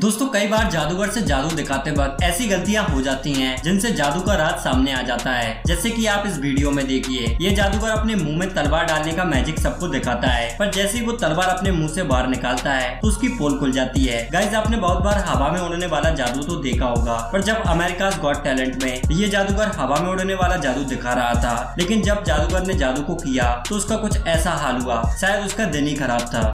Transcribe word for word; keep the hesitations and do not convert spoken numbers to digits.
दोस्तों कई बार जादूगर से जादू दिखाते वक्त ऐसी गलतियां हो जाती हैं जिनसे जादू का राज सामने आ जाता है। जैसे कि आप इस वीडियो में देखिए, ये जादूगर अपने मुंह में तलवार डालने का मैजिक सबको दिखाता है, पर जैसे ही वो तलवार अपने मुंह से बाहर निकालता है तो उसकी पोल खुल जाती है। गाइस, आपने बहुत बार हवा में उड़ने वाला जादू तो देखा होगा, पर जब अमेरिकाज़ गॉट टैलेंट में ये जादूगर हवा में उड़ने वाला जादू दिखा रहा था, लेकिन जब जादूगर ने जादू को किया तो उसका कुछ ऐसा हाल हुआ, शायद उसका दिन ही खराब था।